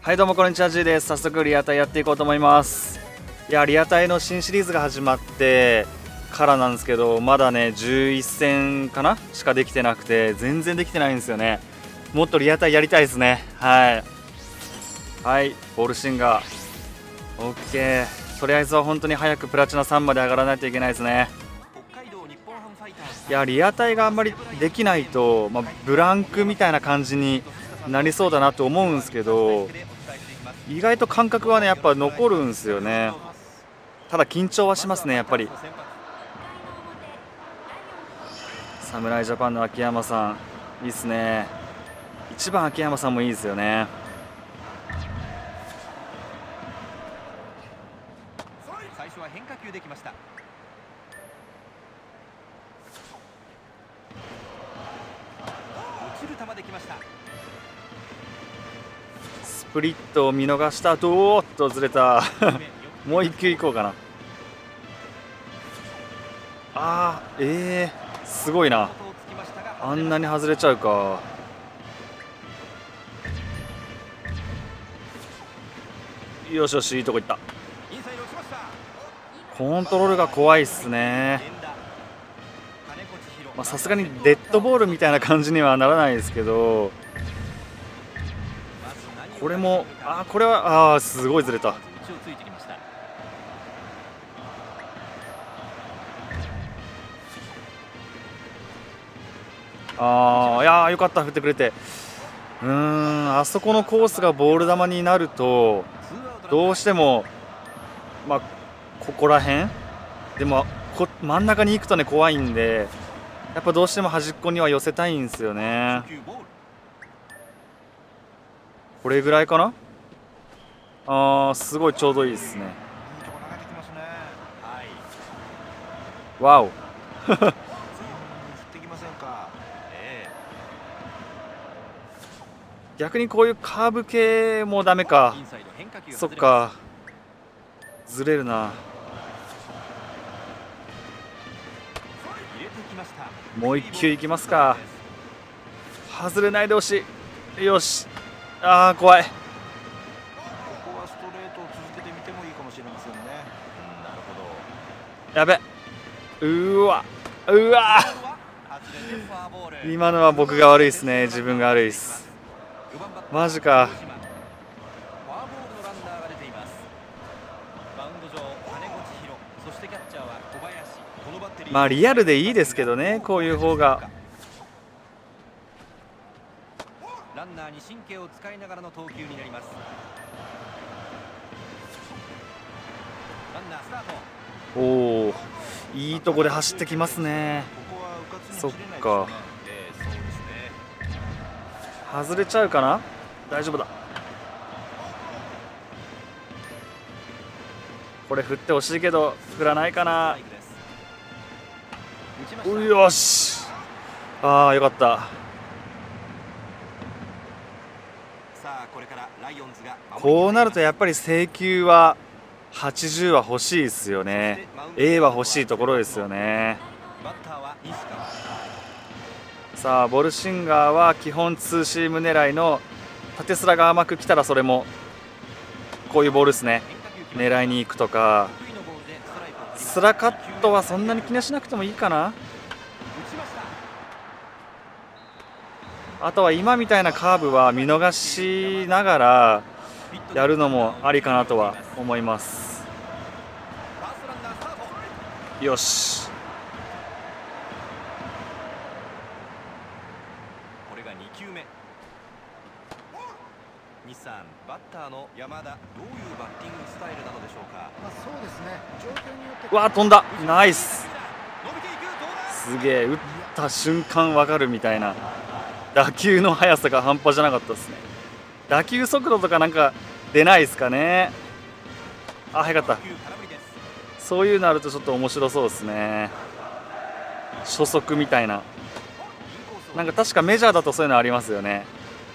はいどうもこんにちは、G です。早速リアタイやっていこうと思います。いや、リアタイの新シリーズが始まってからなんですけど、まだね11戦かなしかできてなくて、全然できてないんですよね。もっとリアタイやりたいですね。はいボールシンガー OK。 とりあえずは本当に早くプラチナ3まで上がらないといけないですね。いや、リアタイがあんまりできないと、ブランクみたいな感じになりそうだなと思うんですけど、意外と感覚はねやっぱ残るんですよね。ただ緊張はしますね、やっぱり。侍ジャパンの秋山さんいいっすね。1番秋山さんもいいですよね。 最初は変化球できました。落ちる球できました。 スプリットを見逃した後、おーっとずれたもう1球いこうかな。すごいな、あんなに外れちゃうか。よしよし、いいとこいった。コントロールが怖いっすね。さすがにデッドボールみたいな感じにはならないですけど、これもこれはすごいずれた。いやーよかった、振ってくれて。あそこのコースがボール球になるとどうしてもここら辺でも真ん中に行くとね怖いんで、やっぱどうしても端っこには寄せたいんですよね。これぐらいかな。すごいちょうどいいですね。わお逆にこういうカーブ系もダメか。そっか、ずれるな。もう1球いきますか。外れないでほしい。よし、怖い。 ここはストレートを続けてみてもいいかもしれませんね。なるほど。 やべ、うわ今のは僕が悪いですね。自分が悪いです。マジか。リアルでいいですけどね、こういう方が。 ランナーに神経を使いながらの投球になります。ランナースタート。 おお、いいとこで走ってきますね。そっか、外れちゃうかな。大丈夫だ。これ振ってほしいけど振らないかな。よし、よかった。こうなるとやっぱり制球は80は欲しいですよね。A は欲しいところですよね。さあボルシンガーは基本ツーシーム狙いの縦スラが甘く来たら、それもこういうボールですね、狙いに行くとか。スラカットはそんなに気にしなくてもいいかな。あとは今みたいなカーブは見逃しながらやるのもありかなとは思います。よし、 これが2球目。日産バッターの山田、どういうバッティングスタイルなのでしょうか。 そうですね、状況によって。 飛んだ、ナイス。すげえ、打った瞬間わかるみたいな。打球の速さが半端じゃなかったですね。打球速度とかなんか出ないですかね。速かった。そういうのあるとちょっと面白そうですね。初速みたいな。なんか確かメジャーだとそういうのありますよね。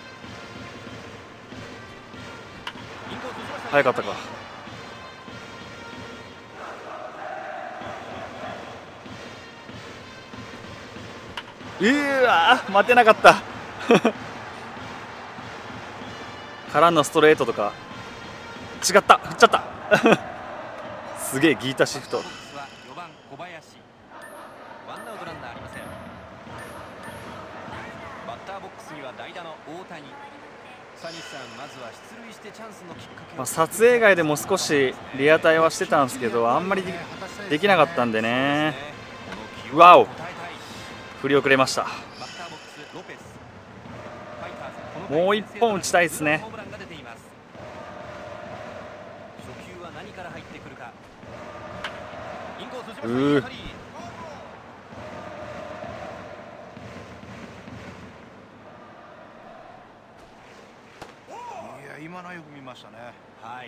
速かったか。待てなかったからのストレートとか。違った、振っちゃったすげえギータシフト。 4番小林、ワンアウトランナーありません。バッターボックスには代打の大谷。サニさん、まずは出塁してチャンスのきっかけを。 撮影外でも少しリアタイはしてたんですけど、あんまりできなかったんでね。わお、振り遅れました。もう一本打ちたいですね。 今のよく見ましたね。 はい。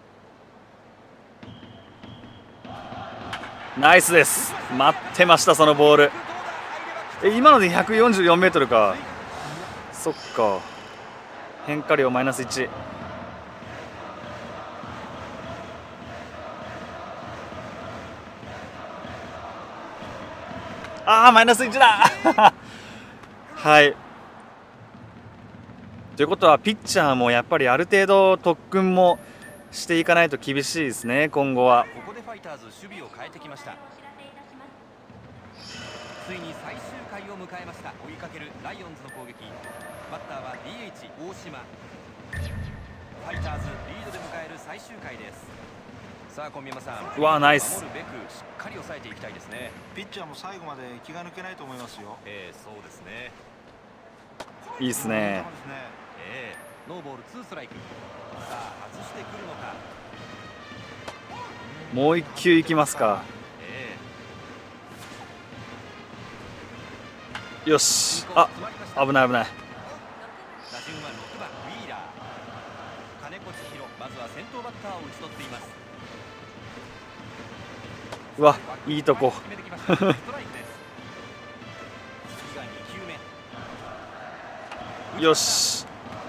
ナイスです。待ってました、そのボール。今ので144メートルか。そっか。変化量マイナス1。ああ、マイナス1だはい。ということはピッチャーもやっぱりある程度特訓もしていかないと厳しいですね、今後は。 ここでファイターズ守備を変えてきました。ついに最終回を迎えました。追いかけるライオンズの攻撃。バッターは DH 大島。ファイターズリードで迎える最終回です。さあ小宮山さん、 うわナイス。 守るべくしっかり抑えていきたいですね。 ピッチャーも最後まで気が抜けないと思いますよ。 そうですね。 いいですね。 ノーボール2ストライク。さあ外してくるのか。 もう一球いきますか。よし。あ、危ない危ない。 打順は6番ウィーラー。金子千尋、まずは先頭バッターを打ち取っています。 うわ、いいとこ決めてきました。ストライクです。次が2球目。 よし。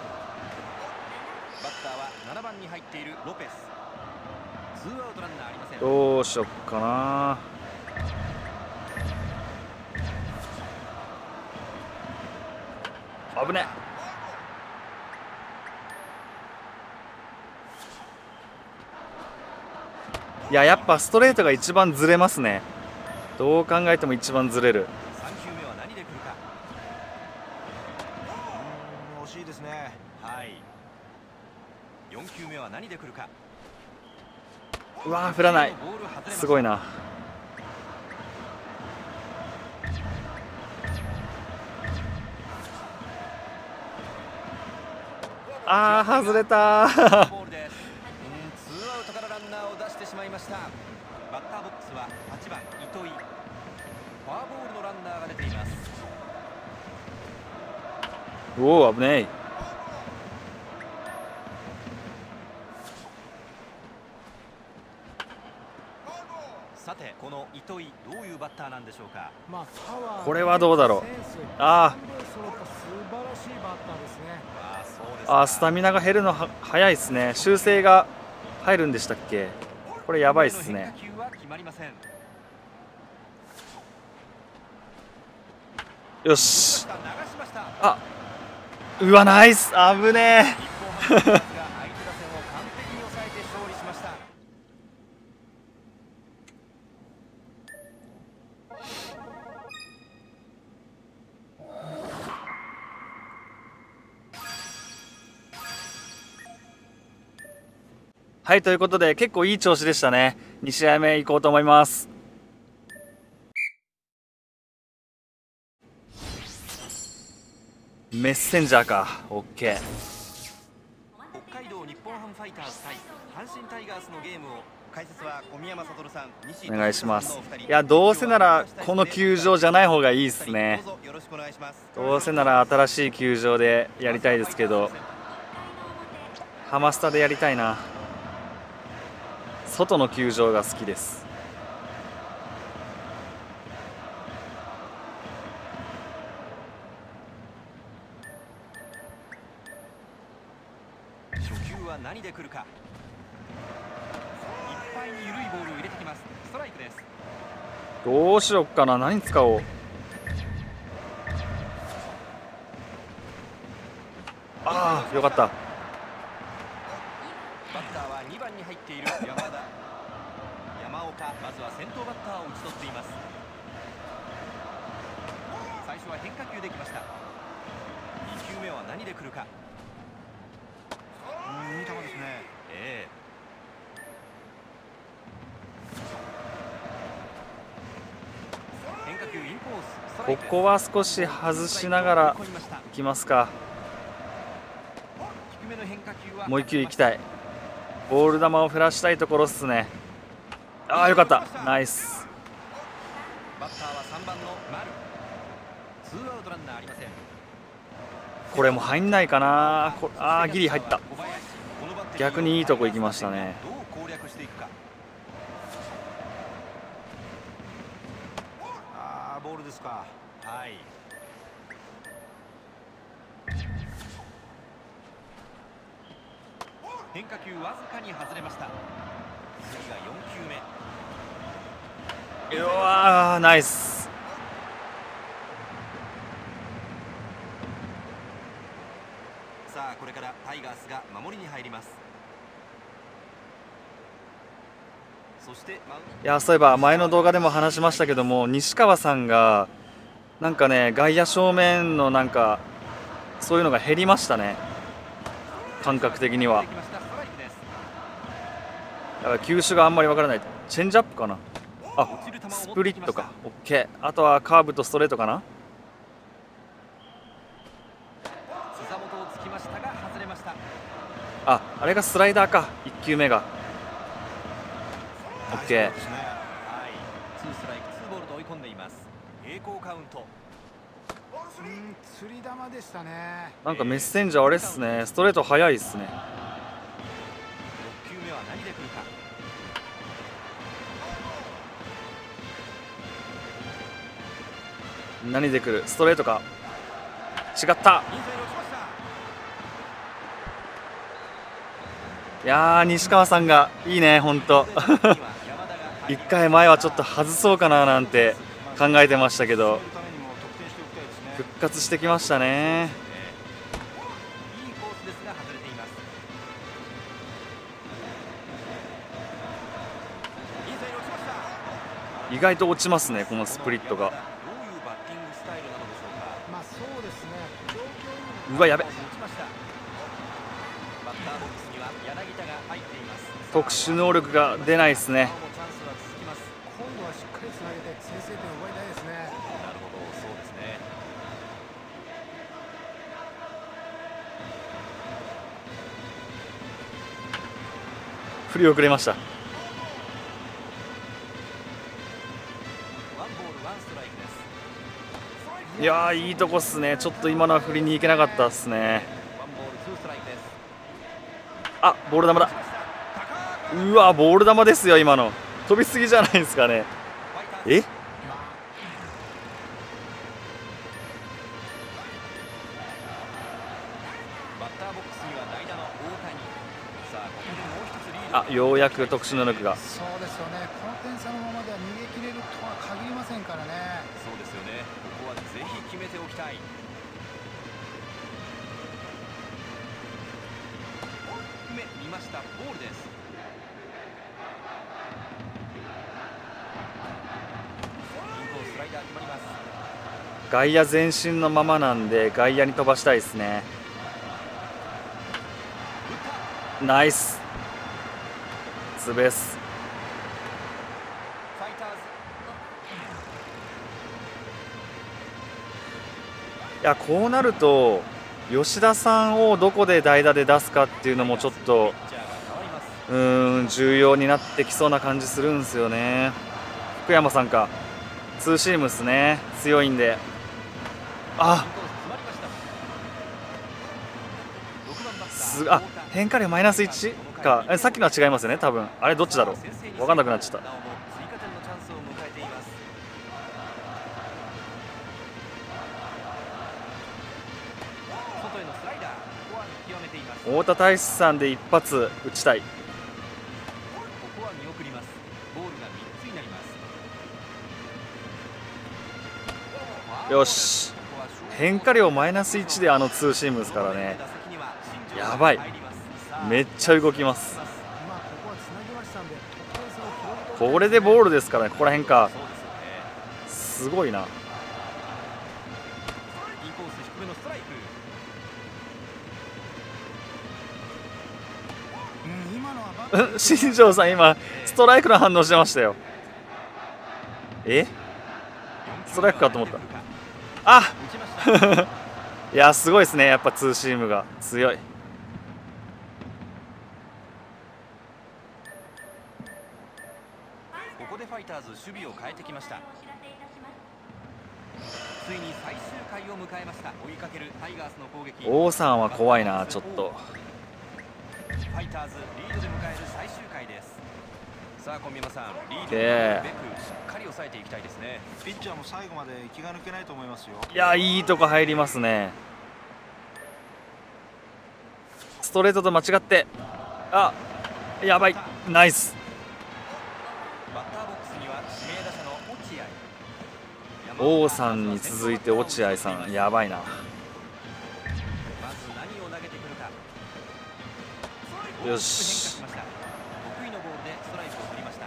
バッターは7番に入っているロペス。ツーアウトランナーありません。 どうしよっかな。危ね。いや、やっぱストレートが一番ずれますね。どう考えても一番ずれる。 3球目は何で来るか。 惜しいですね。 はい。4球目は何で来るか。 うわー、振らない。すごいな。あー、外れたボールです。ツーアウトからランナーを出してしまいました。バッターボックスは8番糸井。フォアボールのランナーが出ています。 おお、危ねえ。 さてこの糸井、どういうバッターなんでしょうか。 これはどうだろう。ああ、スタミナが減るのは早いですね。修正が入るんでしたっけ。これやばいですね。よし。あ、うわナイス。危ねえはい、ということで結構いい調子でしたね。2試合目行こうと思います。メッセンジャーか。 OK。 北海道日本ハムファイターズ対阪神タイガースのゲームを解説は小宮山悟さん、西お願いします。いや、どうせならこの球場じゃない方がいいですね。どうせなら新しい球場でやりたいですけど、ハマスタでやりたいな。外の球場が好きです。 初球は何で来るか。いっぱいに緩いボールを入れてきます。ストライクです。 どうしよっかな。何使おう。ああ、よかった。 っている山岡、まずは先頭バッターを打ち取っています。最初は変化球できました。2球目は何で来るか。 いい球ですね。 変化球インコース、ストラこイクです。 こは少し外しながらいきますか。 低めの変化球はもう1球いきたい。ボール球を振らしたいところっすね。ああ、よかった、ナイス。 バッターは3番の丸。ツーアウトランナーありません。 これも入んないかな。ああ、ギリ入った。逆にいいとこ行きましたね。 どう攻略していくか。 ボールですか。 はい。変化球わずかに外れました。次が4球目。 うわー、ナイス。 さあこれからタイガースが守りに入ります。そしていや、そういえば前の動画でも話しましたけども、西川さんがなんかね、外野正面のなんかそういうのが減りましたね、感覚的には。だから球種があんまりわからない。チェンジアップかな。あ、スプリットか。オッケー。あとはカーブとストレートかな。 膝元をつきましたが外れました。 あ、あれがスライダーか。1球目がオッケー。 はい、2ストライク2ボールと追い込んでいます。平行カウント。 釣り球でしたね。 なんかメッセンジャーあれっすね、ストレート速いっすね。 6球目は何で来るか。 何で来る。ストレートか。違った。いやー、西川さんがいいね、ほんと。1回前はちょっと外そうかななんて考えてましたけど、復活してきましたね。 いいコースですが外れています。 意外と落ちますね、このスプリットが。 どういうバッティングスタイルなのでしょうか。 まあそうですね。状況にうわ、やべ。 打ちました。バッターボックスには柳田が入っています。 特殊能力が出ないですね。 チャンスは続きます。 今度はしっかりつなげて先制点を奪いたいですね。 なるほど、そうですね。 振り遅れました。 ワンボールワンストライクです。 いやー、いいとこっすね。ちょっと今のは振りに行けなかったっすね。 ワンボールツーストライクです。 あ、ボール球だ。うわ、ボール球ですよ。今の飛びすぎじゃないですかね。え、 バッターボックスには代打の大谷。さあここでもう一つリード。 あ、ようやく特殊能力が。 そうですよね。この点差のままでは逃げ切れるとは限りませんからね。 そうですよね。ここはぜひ決めておきたい。低め見ました。ボールです。インコーススライダー決まります。 外野前進のままなんで外野に飛ばしたいですね。ナイスツーベース。 ファイターズ。 いや、こうなると吉田さんをどこで代打で出すかっていうのもちょっとピッチャーが変わります。 重要になってきそうな感じするんですよね。福山さんか。ツーシームですね、強いんで。あ、あ、変化量マイナス1か。さっきのは違いますよね、多分。あれどっちだろう、分かんなくなっちゃった。太田大志さんで一発打ちたい。 ここは見送ります。ボールが3つになります。 よし、変化量マイナス1であのツーシームですからね。やばい、めっちゃ動きます。 まあここはつなしたんで得点差を広げておきたいですね。 これでボールですからね、ここら辺か。 そうですよね。 すごいな。 インコース低めのストライク。 今のはバッター新庄さん今ストライクの反応してましたよ。ストライクかと思った。あ打ちました。 いやすごいですね、やっぱツーシームが強い。 ここでファイターズ守備を変えてきました。ついに最終回を迎えました。追いかけるタイガースの攻撃。 王さんは怖いな、ちょっと。 ファイターズリードで迎える最終回です。さあ小宮山さん、リードをでべくしっかり抑えていきたいですね。 ピッチャーも最後まで気が抜けないと思いますよ。 いやいいとこ入りますね。ストレートと間違って、あやばい、ナイス。 バッターボックスには指名打者の落合。 王さんに続いて落合さん、やばいな。 まず何を投げてくるか。 よし。 得意のボールでストライクを振りました。イ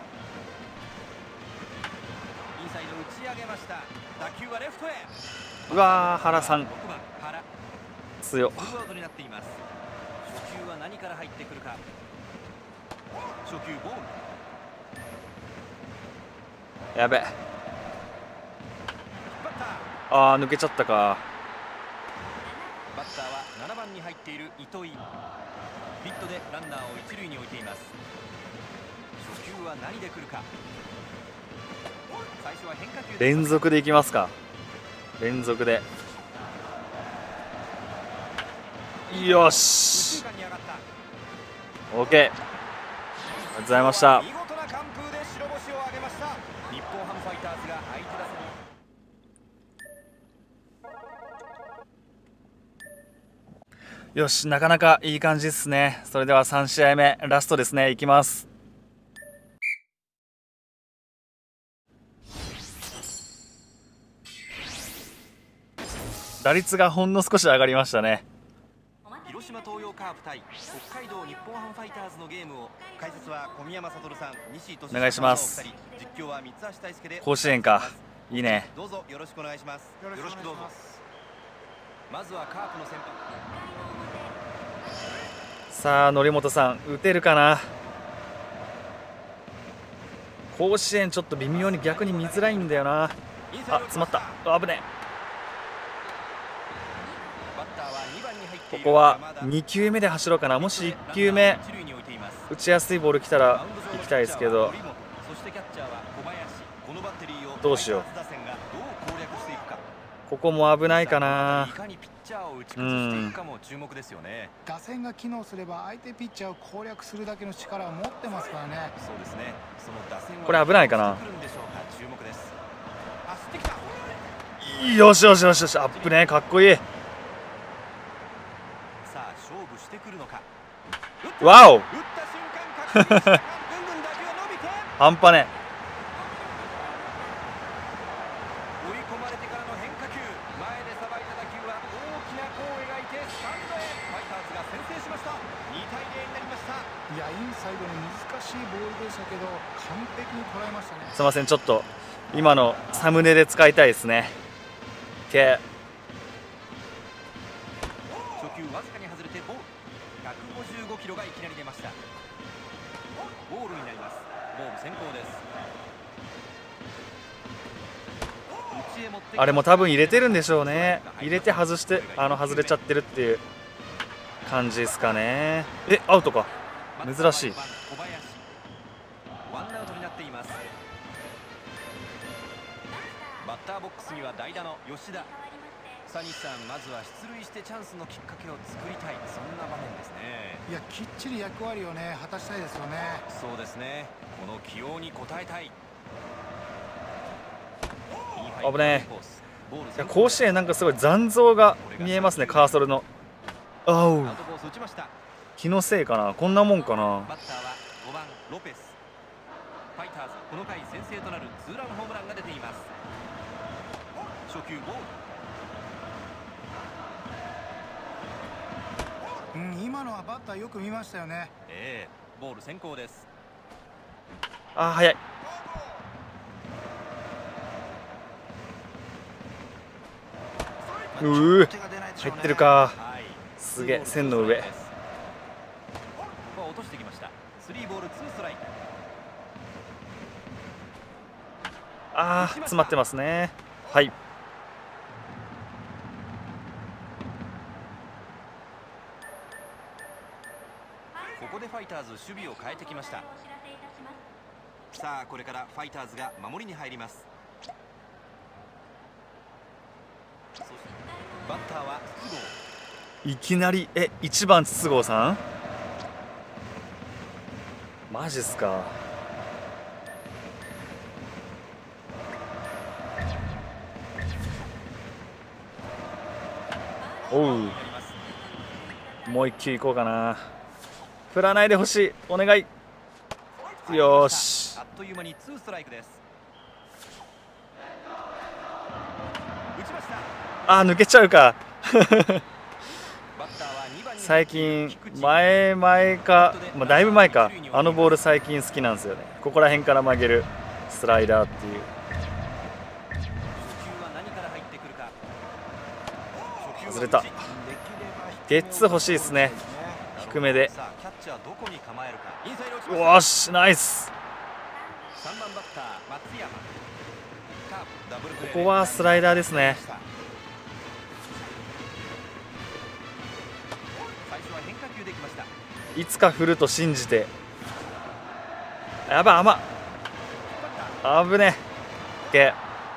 ンサイド打ち上げました。打球はレフトへ。 うわー、原さん 6番原。 強っ。 ツーアウトになっています。初球は何から入ってくるか。初球ボール。 やべ、 バッタあー抜けちゃったか。 ーは7番に入っている糸井。ヒットでランナーを一塁に置いています。初球は何で来るか。最初は変化球で連続でいきますか。連続で、よし、 右中間に上がった。 OK、ありがとうございました。 見事な完封で白星を挙げました。日本ハムファイターズが相手打線に。 よし、なかなかいい感じですね。それでは3試合目ラストですね、いきます。打率がほんの少し上がりましたね。 広島東洋カープ対北海道日本ハムファイターズのゲームを、解説は小宮山悟さん、西井俊お願いします。 実況は三橋大輔で。 甲子園か、いいね。 どうぞよろしくお願いします。 よろしくお願いしどうぞ。 ます。 まずはカープの先発。 さあ則本さん打てるかな。甲子園ちょっと微妙に逆に見づらいんだよな。あ、詰まった、危ねバッターは2番に入ってえ。 いるここは山田。 2球目で走ろうかな。もし1球目一塁に置いています。 打ちやすいボール来たら行きたいですけど、 そしてキャッチャーは小林。このバッテリーをどうしよう。 ファイターズ打線がどう攻略していくか。 ここも危ないかな。 いかにピッチャーを打ち崩していくかも注目ですよね。 打線が機能すれば相手ピッチャーを攻略するだけの力を持ってますからね。 そうですね。その打線はこれ危ないかな。 来るんでしょうか。注目です。走ってきた。 よしよしよしよし、アップね、かっこいい。 さあ勝負してくるのか。 わお打った瞬間確認した。ぐんぐん打球が伸びて半端ね。 追い込まれてからの変化球、前でさばいた打球は大きな弧を描いてスタンドへ。ファイターズが先制しました。2対0になりました。 いやインサイドに難しいボールでしたけど完璧に捉えましたね。 すいません、ちょっと今のサムネで使いたいですね。 初球わずかに外れてボール。155キロがいきなり出ました。ボールになります。ボール先行です。内へ持ってきた。 あれも多分入れてるんでしょうね。入れて外して外れちゃってるっていう感じですかね。アウトか、珍しい。 小林。ワンアウトになっています。バッターボックスには代打の吉田。サニーさん、まずは出塁してチャンスのきっかけを作りたい、そんな場面ですね。 いやきっちり役割をね果たしたいですよね。 そうですね。この起用に応えたい。 危ねえ。甲子園なんかすごい残像が見えますね、カーソルの。あう、 アウトコース打ちました。 気のせいかな、こんなもんかな。 バッターは5番ロペス。ファイターズこの回先制となるツーランホームランが出ています。初球ボール。 今のはバッターよく見ましたよね。 ボール先行です。 あー早い。入ってるか。すげえ、線の上。 ここは落としてきました。3ボール2ストライク。 ああ、詰まってますね。はい。 ここでファイターズ守備を変えてきました。さあこれからファイターズが守りに入ります。そしてバッターは筒香。 いきなり1番筒香さん、マジっすか。おう、もう一球いこうかな。振らないでほしい、お願い。よし。 あっという間に2ストライクです。打ちました。 あー抜けちゃうか。 バッターは2番に最近前か、まあ、だいぶ前か、あのボール最近好きなんですよね。ここら辺から曲げるスライダーっていう。 初球は何から入ってくるか。 外れた。ゲッツー欲しいですね、低めで。 さあキャッチャーどこに構えるか。インサイド打ちました。 よし、ナイス。 3番バッター松山。カーブダブルプレー。 ここはスライダーですね。 最初は変化球できました。 いつか振ると信じて。やばい、甘っ、危ねえ。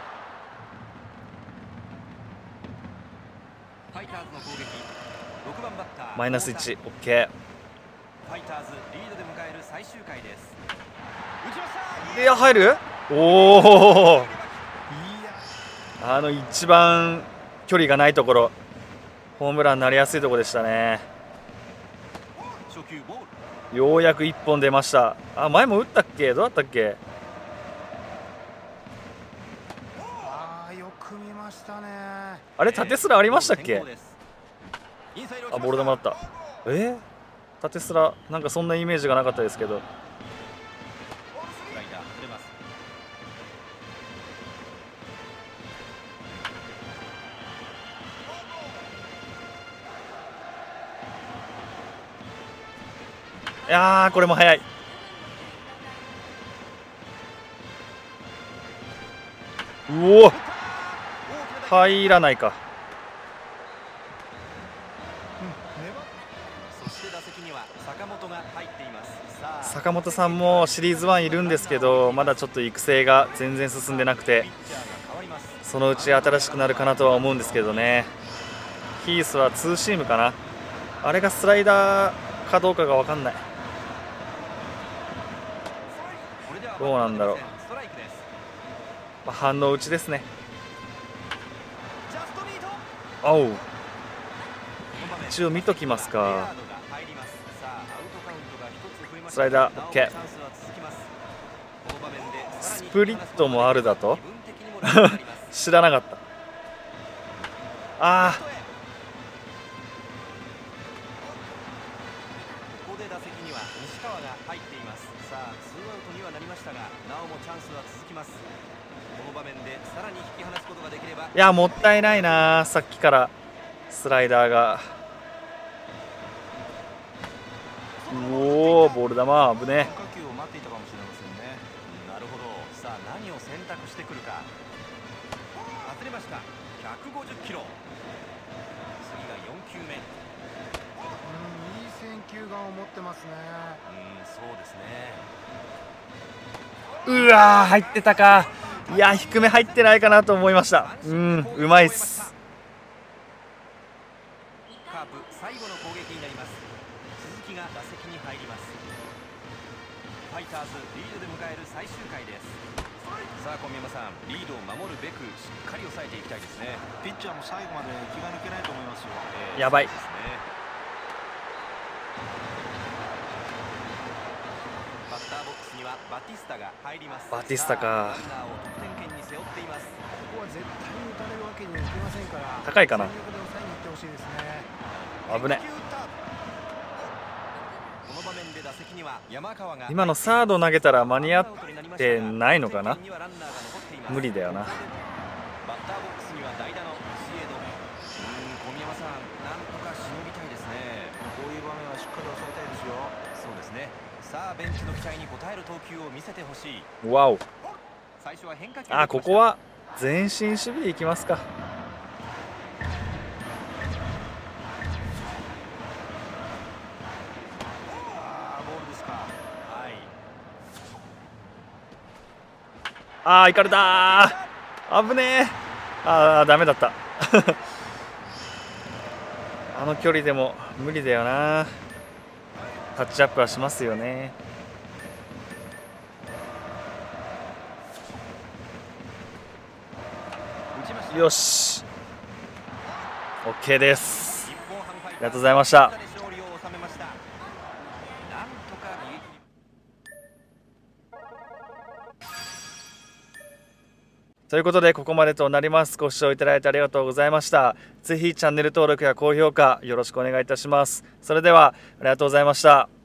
ファイターズの攻撃。6番バッターマイナス1、オッケファイターズリードで迎える最終回です。打ちました。 ー。いや、入る。おお、一番距離がないところ、ホームランになりやすいところでしたね。 初球ボール。 ようやく1本出ました。あ、前も打ったっけ、どうだったっけ。 ああ、よく見ましたね。 あれ、縦スラありましたっけ。 インサイド打ちました。 あ、ボール球だった。縦スラなんかそんなイメージがなかったですけど。 スライダー外れます。 いやー、これも速い。うお、入らないか。 そして打席には坂本が入っています。さあ坂本さんもシリーズ1いるんですけど、まだちょっと育成が全然進んでなくて、 ピッチャーが変わります。 そのうち新しくなるかなとは思うんですけどね。ヒースはツーシームかな。あれがスライダーかどうかが分かんない。どうなんだろう。 ストライクです。 まあ、反応打ちですね。 ジャストミート。 おう、 この場面一応見ときますか。 レアードが入ります。さあアウトカウントが一つ増えました。 スライダーなおも OK。 チャンスは続きます。この場面でさらにスプリットもあるだと気分的にも楽になります知らなかった。あここで打席には西川が入っています。さあツーアウトにはなりましたが、なおもチャンスは続きます。この場面でさらに引き離すことができれば。 いや、もったいないな、さっきからスライダーが。おお、ボール球危ね。 変化球を待っていたかもしれませんね。 なるほど。さあ何を選択してくるか。外れました。150キロ。次が4球目。 いい選球眼を持ってますね。 そうですね。 うわー、入ってたか。いや、低め入ってないかなと思いました。うまいっす。 カープ最後の攻撃になります。鈴木が打席に入ります。ファイターズリードで迎える最終回です。さあ小宮山さん、リードを守るべくしっかり抑えていきたいですね。 ピッチャーも最後まで気が抜けないと思いますよ。 やばい。 そうですね。バッターボックスにはバティスタが入ります。 バティスタか。 ランナーを得点圏に背負っています。 ここは絶対に打たれるわけにはいきませんから。 高いかな。 全力で抑えに行ってほしいですね。 危ね。 この場面でして打席には山川が今のサード投げたら間に合ってないのかな。無理だよな。 バッターボックスには代打のビシエド。小宮山さん、なんとかしのぎたいですね。 こういう場面はしっかり抑えたいですよ。 そうですね。さあベンチの期待に応える投球を見せてほしい。 わお。 最初は変化球。 あ、ここは前進守備でいきますか。 ボールですか。 はい。 あー、行かれたー。危ねえ。あー、ダメだったあの距離でも無理だよな。タッチアップはしますよね。よし OK です。ありがとうございました。ということでここまでとなります。ご視聴いただいてありがとうございました。ぜひチャンネル登録や高評価よろしくお願いいたします。それではありがとうございました。